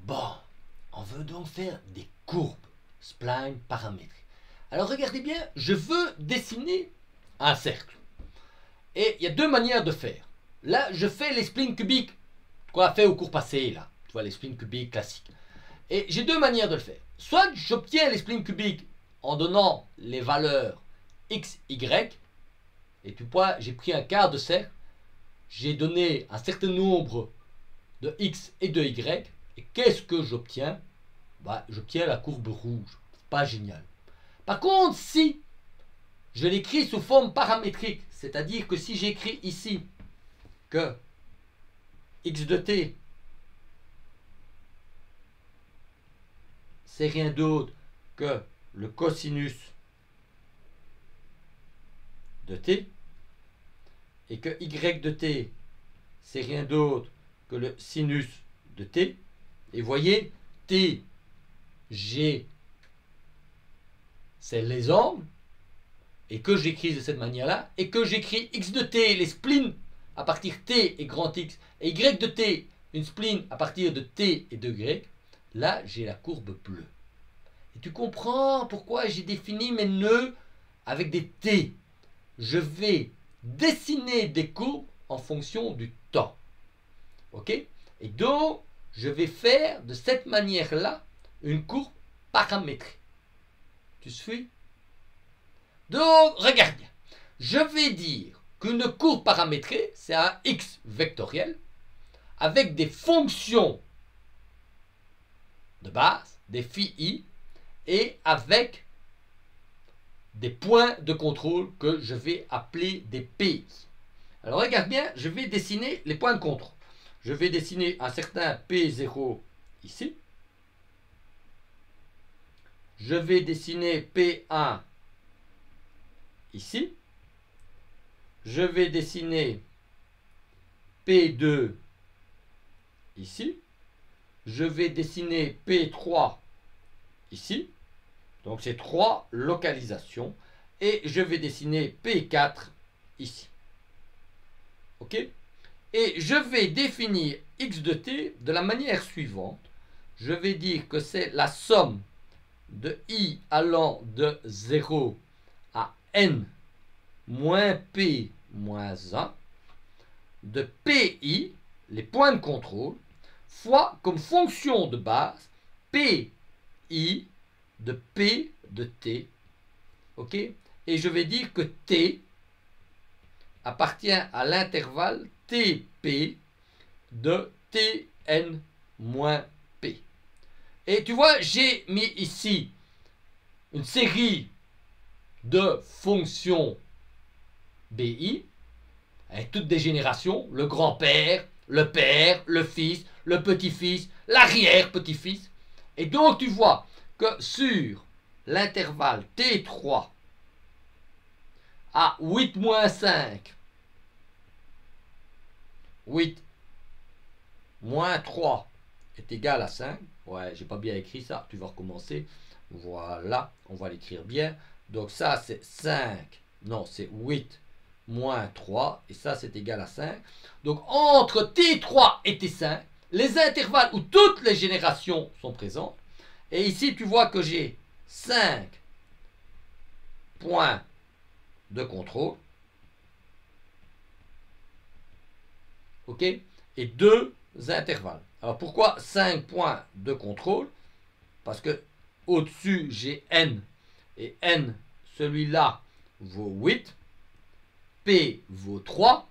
Bon, on veut donc faire des courbes spline paramétriques. Alors regardez bien, je veux dessiner un cercle. Et il y a deux manières de faire. Là, je fais les splines cubiques qu'on a fait au cours passé, là. Tu vois, les splines cubiques classiques. Et j'ai deux manières de le faire. Soit j'obtiens les splines cubiques en donnant les valeurs x, y. Et tu vois, j'ai pris un quart de cercle. J'ai donné un certain nombre de x et de y. Et qu'est-ce que j'obtiens? Bah, j'obtiens la courbe rouge. Pas génial. Par contre, si je l'écris sous forme paramétrique, c'est-à-dire que si j'écris ici que x de t, c'est rien d'autre que le cosinus de t, et que y de t, c'est rien d'autre que le sinus de t, et voyez, t, g, c'est les angles, et que j'écris de cette manière-là, et que j'écris x de t, les splines, à partir t et grand X, et y de t, une spline à partir de t et de y, là, j'ai la courbe bleue. Et tu comprends pourquoi j'ai défini mes nœuds avec des t. Je vais dessiner des courbes en fonction du temps. Ok? Et donc, je vais faire de cette manière-là une courbe paramétrique. Tu suis? Donc, regarde bien. Je vais dire qu'une courbe paramétrée, c'est un x vectoriel avec des fonctions de base, des phi, et avec des points de contrôle que je vais appeler des pi. Alors regarde bien, je vais dessiner les points de contrôle. Je vais dessiner un certain P0 ici. Je vais dessiner P1 ici. Je vais dessiner P2 ici. Je vais dessiner P3 ici. Donc c'est 3 localisations. Et je vais dessiner P4 ici. Ok? Et je vais définir x de t de la manière suivante. Je vais dire que c'est la somme de i allant de 0 à n moins p moins 1 de pi, les points de contrôle, fois comme fonction de base pi de p de t. Ok? Et je vais dire que t appartient à l'intervalle tp de tn moins p. Et tu vois, j'ai mis ici une série de fonctions bi, avec toutes des générations, le grand-père, le père, le fils, le petit-fils, l'arrière-petit-fils. Et donc tu vois que sur l'intervalle t3 à 8 moins 5, 8 moins 3 est égal à 5. Ouais, j'ai pas bien écrit ça, tu vas recommencer. Voilà, on va l'écrire bien. Donc ça c'est 5, non c'est 8 moins 3, et ça c'est égal à 5. Donc entre T3 et T5, les intervalles où toutes les générations sont présentes. Et ici tu vois que j'ai 5 points de contrôle. Ok? Et 2 intervalles. Alors pourquoi 5 points de contrôle? Parce que au-dessus j'ai n, et n, celui-là, vaut 8, p vaut 3,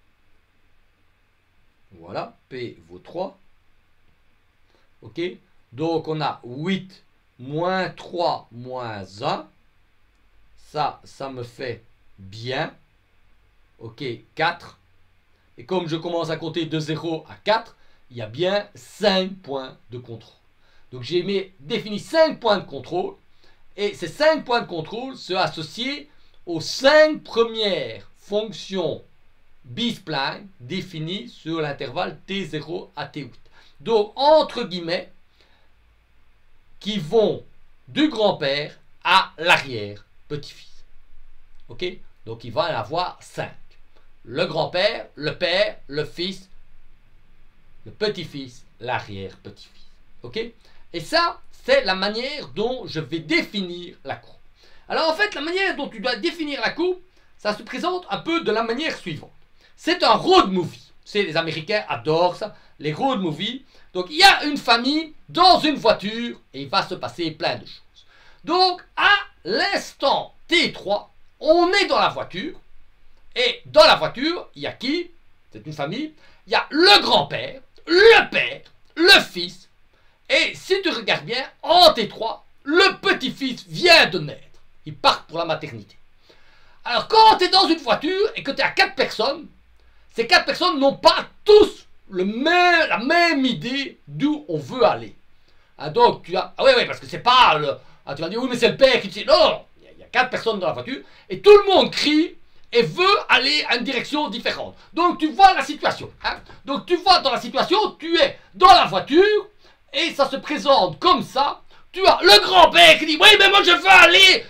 voilà, p vaut 3, ok? Donc on a 8 moins 3 moins 1, ça me fait bien, ok, 4, et comme je commence à compter de 0 à 4, il y a bien 5 points de contrôle. Donc j'ai défini 5 points de contrôle, et ces 5 points de contrôle sont associés aux 5 premières fonctions B-spline définies sur l'intervalle T0 à T8. Donc entre guillemets, qui vont du grand-père à l'arrière-petit-fils. Ok? Donc il va en avoir 5. Le grand-père, le père, le fils, le petit-fils, l'arrière-petit-fils. Ok? Et ça, c'est la manière dont je vais définir la coupe. Alors en fait, la manière dont tu dois définir la coupe, ça se présente un peu de la manière suivante. C'est un road movie. Les Américains adorent ça, les road movies. Donc il y a une famille dans une voiture et il va se passer plein de choses. Donc à l'instant T3, on est dans la voiture. Et dans la voiture, il y a qui? C'est une famille. Il y a le grand-père, le père, le fils. Et si tu regardes bien, en T3, le petit-fils vient de naître. Il part pour la maternité. Alors quand tu es dans une voiture et que tu es à 4 personnes, ces 4 personnes n'ont pas tous la même idée d'où on veut aller. Ah, donc tu as... Ah oui, parce que c'est pas le... Ah, tu vas dire, oui, mais c'est le père qui dit... Non, il y a 4 personnes dans la voiture et tout le monde crie et veut aller à une direction différente. Donc tu vois la situation. Hein? Donc tu vois dans la situation, tu es dans la voiture et ça se présente comme ça. Tu as le grand-père qui dit, oui, mais moi je veux aller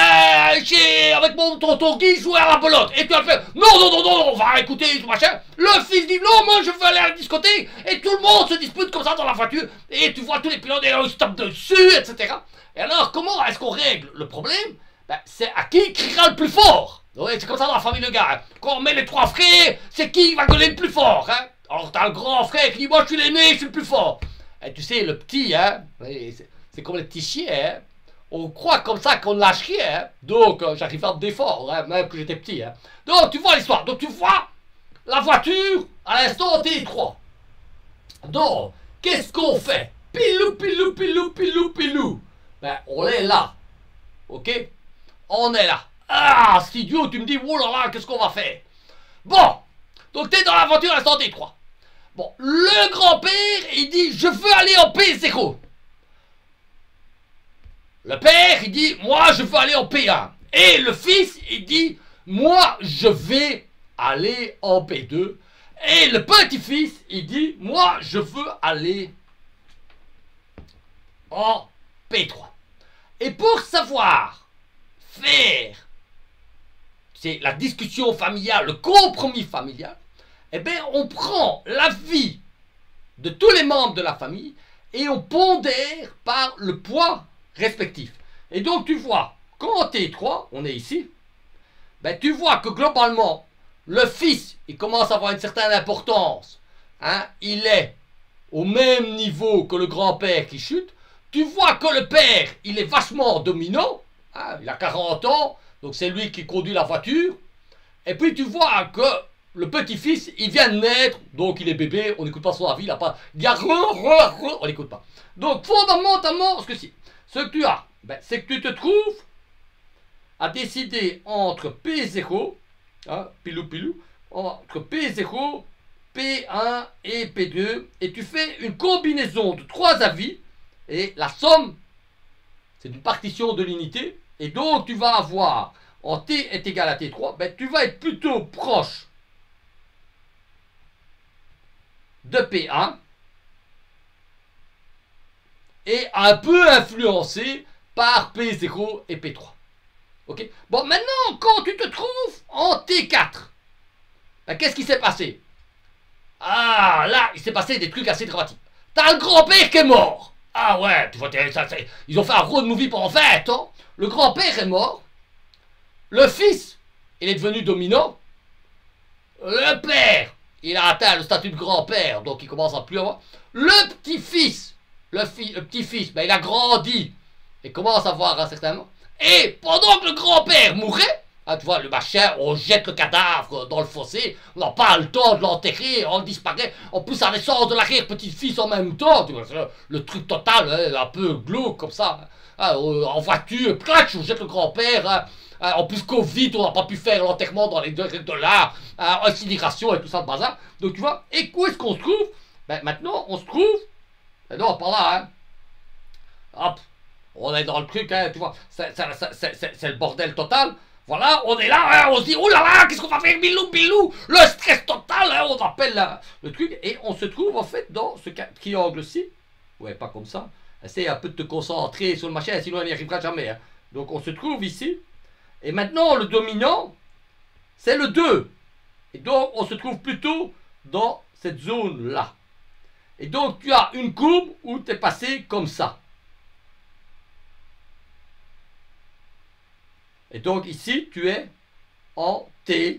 avec mon tonton Guy jouer à la pelote. Et tu vas le faire, non, on va écouter tout machin. Le fils dit, non, moi je veux aller à la discothèque. Et tout le monde se dispute comme ça dans la voiture. Et tu vois tous les pilotes, ils se tapent dessus, etc. Et alors, comment est-ce qu'on règle le problème? Ben, c'est à qui criera le plus fort. Ouais, c'est comme ça dans la famille de gars. Hein. Quand on met les 3 frères, c'est qui va gueuler le plus fort. Hein. Alors t'as le grand frère qui dit, moi je suis l'aîné, je suis le plus fort. Et tu sais, le petit, hein, c'est comme les petits chiens, hein. On croit comme ça qu'on lâche rien, hein. Donc j'arrive à me défendre, hein, même que j'étais petit. Hein. Donc tu vois l'histoire, donc tu vois la voiture à l'instant T3. Donc, qu'est-ce qu'on fait? Pilou, pilou, pilou, pilou, pilou. Ben, on est là, ok? On est là. Ah, cet idiot, tu me dis, oh là là, qu'est-ce qu'on va faire? Bon, donc t'es dans la voiture à l'instant T3. Bon, le grand-père, il dit, je veux aller en P0. Le père, il dit, moi, je veux aller en P1. Et le fils, il dit, moi, je vais aller en P2. Et le petit-fils, il dit, moi, je veux aller en P3. Et pour savoir faire, c'est la discussion familiale, le compromis familial, eh bien, on prend l'avis de tous les membres de la famille et on pondère par le poids respectif. Et donc, tu vois, quand T3, on est ici, ben, tu vois que globalement, le fils, il commence à avoir une certaine importance. Hein, il est au même niveau que le grand-père qui chute. Tu vois que le père, il est vachement dominant. Hein, il a 40 ans, donc c'est lui qui conduit la voiture. Et puis tu vois que le petit-fils, il vient de naître, donc il est bébé, on n'écoute pas son avis, il a pas... on n'écoute pas. Donc fondamentalement, ce que tu as, ben, c'est que tu te trouves à décider entre P0, hein, pilou, entre P0, P1 et P2, et tu fais une combinaison de 3 avis, et la somme, c'est une partition de l'unité, et donc tu vas avoir, en T est égal à T3, ben, tu vas être plutôt proche de P1, et un peu influencé par P0 et P3. Ok? Bon, maintenant, quand tu te trouves en T4, ben, qu'est-ce qui s'est passé? Ah, là, il s'est passé des trucs assez dramatiques. T'as le grand-père qui est mort. Ah ouais, tu vois, ils ont fait un road movie pendant 20 ans. Le grand-père est mort. Le fils, il est devenu dominant. Le père, il a atteint le statut de grand-père, donc il commence à plus avoir. Le petit-fils, le petit-fils, ben, il a grandi et commence à avoir un certain moment. Et pendant que le grand-père mourait, ah, tu vois, le machin, on jette le cadavre dans le fossé, on n'a pas le temps de l'enterrer, on disparaît, on pousse à naissance de l'arrière-petit-fils en même temps, tu vois, le truc total, hein, un peu glauque comme ça, hein, en voiture, on jette le grand-père, hein, en plus Covid, on n'a pas pu faire l'enterrement dans les 2 règles de l'art, incinération et tout ça de bazar, donc tu vois, et où est-ce qu'on se trouve? Ben maintenant, on se trouve, ben non, par là, hein, hop, on est dans le truc, hein, tu vois, c'est le bordel total. Voilà, on est là, hein, on se dit, oh là là, qu'est-ce qu'on va faire, bilou, le stress total, hein, on appelle le truc, et on se trouve en fait dans ce triangle-ci, ouais, pas comme ça, essaye un peu de te concentrer sur le machin, sinon on n'y arrivera jamais, hein. Donc on se trouve ici, et maintenant le dominant, c'est le 2, et donc on se trouve plutôt dans cette zone-là. Et donc tu as une courbe où tu es passé comme ça. Et donc ici tu es en T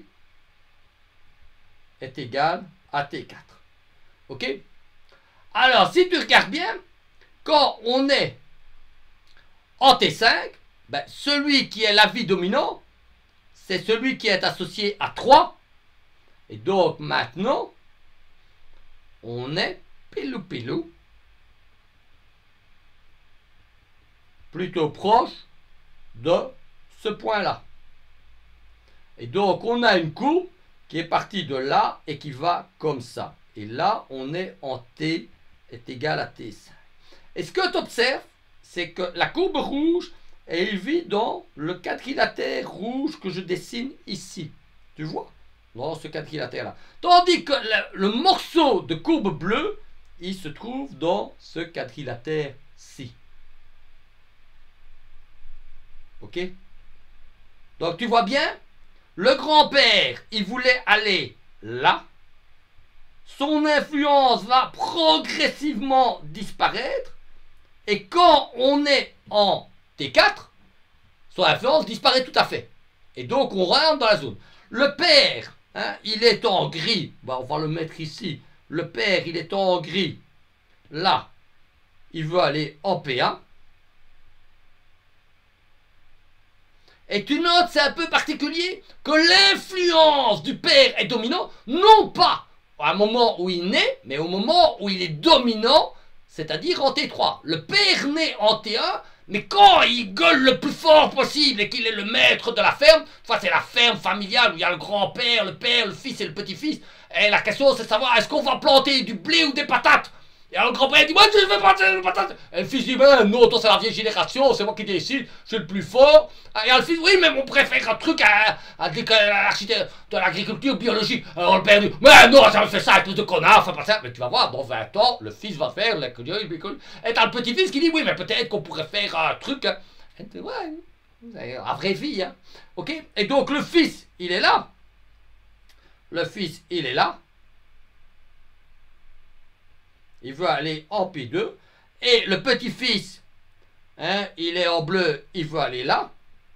est égal à T4. Ok? Alors si tu regardes bien, quand on est en T5, ben, celui qui est l'avis dominant, c'est celui qui est associé à 3. Et donc maintenant, on est pilou plutôt proche de ce point-là. Et donc on a une courbe qui est partie de là et qui va comme ça. Et là, on est en T est égal à T5. Et ce que tu observes, c'est que la courbe rouge, elle vit dans le quadrilatère rouge que je dessine ici. Tu vois? Dans ce quadrilatère-là. Tandis que le morceau de courbe bleue, il se trouve dans ce quadrilatère-ci. Ok? Donc tu vois bien, le grand-père, il voulait aller là. Son influence va progressivement disparaître. Et quand on est en T4, son influence disparaît tout à fait. Et donc on rentre dans la zone. Le père, hein, il est en gris. Bah, on va le mettre ici. Le père, il est en gris. Là, il veut aller en P1. Et tu notes, c'est un peu particulier, que l'influence du père est dominante, non pas à un moment où il naît, mais au moment où il est dominant, c'est-à-dire en T3. Le père naît en T1, mais quand il gueule le plus fort possible et qu'il est le maître de la ferme, soit c'est la ferme familiale où il y a le grand-père, le père, le fils et le petit-fils, et la question c'est de savoir est-ce qu'on va planter du blé ou des patates. Et alors le grand-père dit moi je veux planter des patates. Et le fils dit ben non, toi c'est la vieille génération, c'est moi qui décide, je suis le plus fort. Et alors le fils oui mais on préfère un truc à l'architecte de l'agriculture biologique. Alors le père dit mais non, ça me fait ça, un truc de connard, enfin pas ça. Mais tu vas voir, dans 20 ans, le fils va faire l'agriculture. Et t'as le petit-fils qui dit oui mais peut-être qu'on pourrait faire un truc. Ouais, à vraie vie, hein. Ok. Et donc le fils, il est là. Le fils, il est là. Il veut aller en P2. Et le petit-fils, hein, il est en bleu, il veut aller là.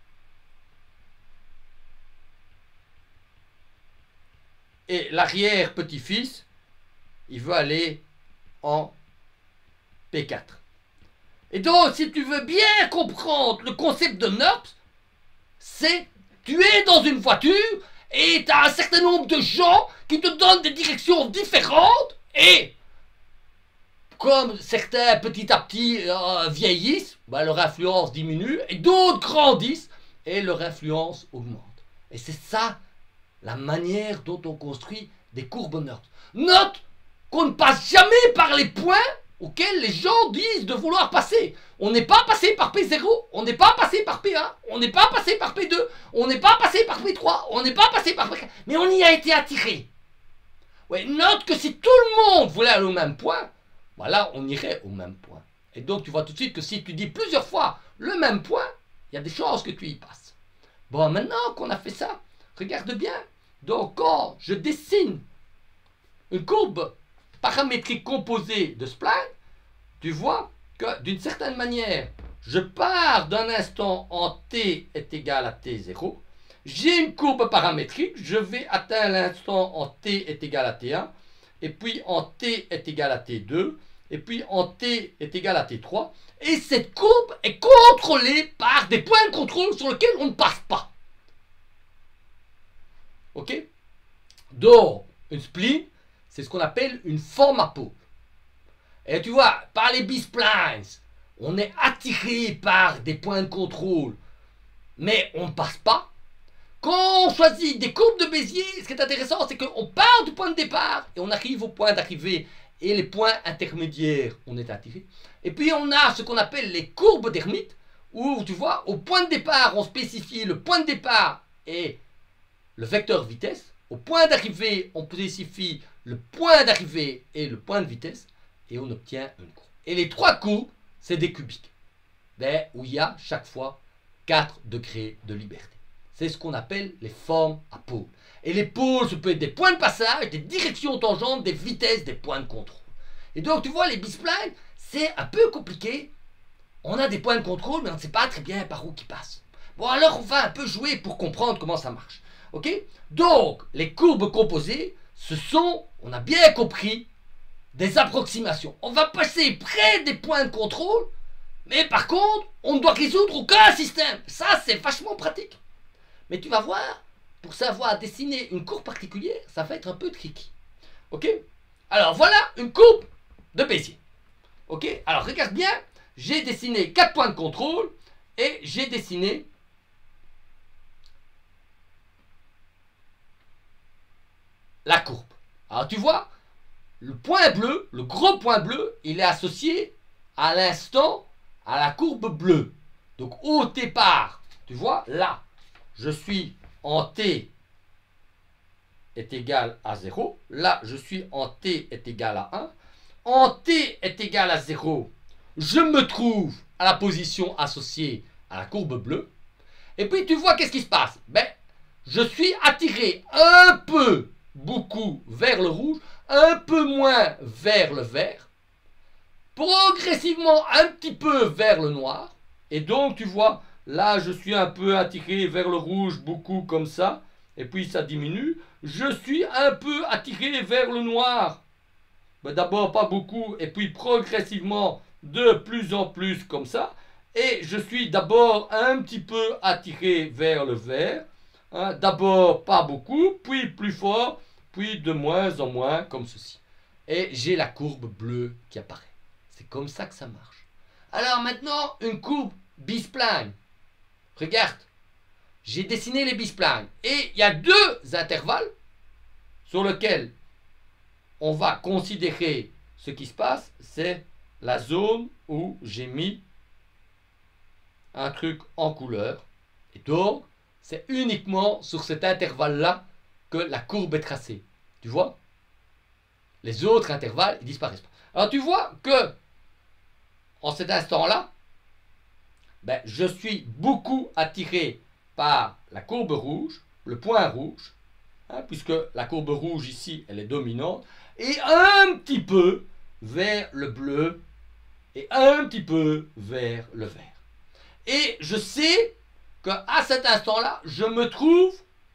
Et l'arrière-petit-fils, il veut aller en P4. Et donc, si tu veux bien comprendre le concept de NURBS, c'est tu es dans une voiture et tu as un certain nombre de gens qui te donnent des directions différentes et comme certains petit à petit vieillissent, bah, leur influence diminue et d'autres grandissent et leur influence augmente. Et c'est ça la manière dont on construit des courbes NURBS. Note qu'on ne passe jamais par les points auxquels les gens disent de vouloir passer. On n'est pas passé par P0, on n'est pas passé par P1, on n'est pas passé par P2, on n'est pas passé par P3, on n'est pas passé par P4, mais on y a été attiré. Ouais, note que si tout le monde voulait aller au même point, voilà, on irait au même point. Et donc tu vois tout de suite que si tu dis plusieurs fois le même point, il y a des chances que tu y passes. Bon, maintenant qu'on a fait ça, regarde bien. Donc quand je dessine une courbe paramétrique composée de splines, tu vois que d'une certaine manière, je pars d'un instant en t est égal à t0. J'ai une courbe paramétrique, je vais atteindre l'instant en t est égal à t1, et puis en t est égal à t2, et puis en t est égal à t3. Et cette courbe est contrôlée par des points de contrôle sur lesquels on ne passe pas. Ok? Donc, une spline, c'est ce qu'on appelle une forme à pôle. Et tu vois, par les B-splines, on est attiré par des points de contrôle, mais on ne passe pas. Quand on choisit des courbes de Bézier, ce qui est intéressant, c'est qu'on part du point de départ et on arrive au point d'arrivée. Et les points intermédiaires, on est attiré. Et puis on a ce qu'on appelle les courbes d'Hermite, où tu vois, au point de départ, on spécifie le point de départ et le vecteur vitesse. Au point d'arrivée, on spécifie le point d'arrivée et le point de vitesse. Et on obtient une courbe. Et les trois courbes, c'est des cubiques. Ben, où il y a chaque fois 4 degrés de liberté. C'est ce qu'on appelle les formes à pôles. Et les pôles, ça peut être des points de passage, des directions tangentes, des vitesses, des points de contrôle. Et donc, tu vois, les B-splines, c'est un peu compliqué. On a des points de contrôle, mais on ne sait pas très bien par où qui passent. Bon, alors on va un peu jouer pour comprendre comment ça marche. Ok? Donc, les courbes composées, ce sont, on a bien compris, des approximations. On va passer près des points de contrôle, mais par contre, on ne doit résoudre aucun système. Ça, c'est vachement pratique. Mais tu vas voir, pour savoir dessiner une courbe particulière, ça va être un peu tricky. Ok? Alors, voilà une courbe de Bézier. Ok? Alors, regarde bien. J'ai dessiné 4 points de contrôle et j'ai dessiné la courbe. Alors tu vois, le point bleu, le gros point bleu, il est associé à l'instant à la courbe bleue. Donc au départ, tu vois, là, je suis en t est égal à 0. Là, je suis en t est égal à 1. En t est égal à 0, je me trouve à la position associée à la courbe bleue. Et puis tu vois qu'est-ce qui se passe? Ben, je suis attiré un peu, beaucoup vers le rouge, un peu moins vers le vert, progressivement un petit peu vers le noir. Et donc tu vois, là je suis un peu attiré vers le rouge, beaucoup comme ça, et puis ça diminue. Je suis un peu attiré vers le noir. Ben, d'abord pas beaucoup, et puis progressivement de plus en plus comme ça. Et je suis d'abord un petit peu attiré vers le vert. Hein, d'abord pas beaucoup, puis plus fort, puis de moins en moins comme ceci. Et j'ai la courbe bleue qui apparaît. C'est comme ça que ça marche. Alors maintenant, une courbe B-spline. Regarde, j'ai dessiné les B-splines. Et il y a 2 intervalles sur lesquels on va considérer ce qui se passe. C'est la zone où j'ai mis un truc en couleur. Et donc, c'est uniquement sur cet intervalle-là que la courbe est tracée. Tu vois? Les autres intervalles, ils disparaissent pas. Alors, tu vois que, en cet instant-là, ben, je suis beaucoup attiré par la courbe rouge, le point rouge, hein, puisque la courbe rouge ici, elle est dominante, et un petit peu vers le bleu, et un petit peu vers le vert. Et je sais qu'à cet instant-là, je me trouve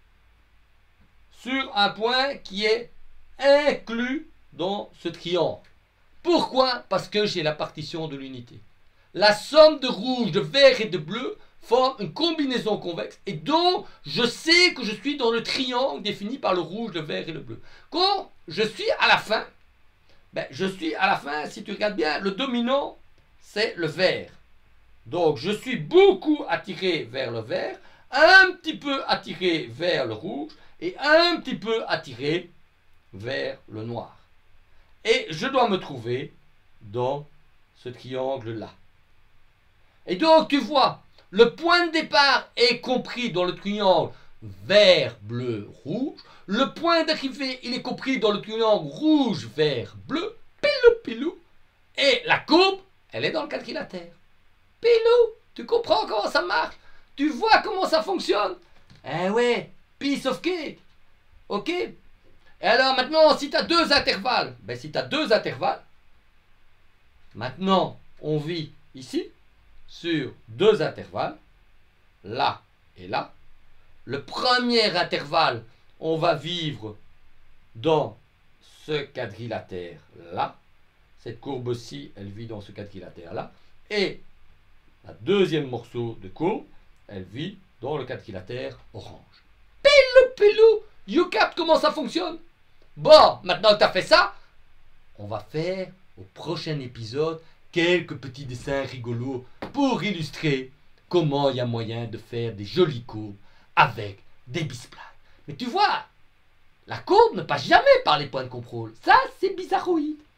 sur un point qui est inclus dans ce triangle. Pourquoi? Parce que j'ai la partition de l'unité. La somme de rouge, de vert et de bleu forme une combinaison convexe. Et donc, je sais que je suis dans le triangle défini par le rouge, le vert et le bleu. Quand je suis à la fin, ben, je suis à la fin, si tu regardes bien, le dominant, c'est le vert. Donc, je suis beaucoup attiré vers le vert, un petit peu attiré vers le rouge et un petit peu attiré vers le noir. Et je dois me trouver dans ce triangle-là. Et donc, tu vois, le point de départ est compris dans le triangle vert, bleu, rouge. Le point d'arrivée, il est compris dans le triangle rouge, vert, bleu, pilou, pilou. Et la courbe, elle est dans le quadrilatère. Pilou, tu comprends comment ça marche? Tu vois comment ça fonctionne? Eh ouais, piece of cake. Ok? Et alors maintenant, si tu as 2 intervalles, ben si tu as 2 intervalles, maintenant, on vit ici, sur 2 intervalles, là et là. Le premier intervalle, on va vivre dans ce quadrilatère-là. Cette courbe-ci, elle vit dans ce quadrilatère-là. Et la deuxième morceau de courbe, elle vit dans le quadrilatère orange. Pilou, pilou, you capte comment ça fonctionne? Bon, maintenant que tu as fait ça, on va faire au prochain épisode quelques petits dessins rigolos pour illustrer comment il y a moyen de faire des jolies courbes avec des B-splines. Mais tu vois, la courbe ne passe jamais par les points de contrôle. Ça, c'est bizarroïde.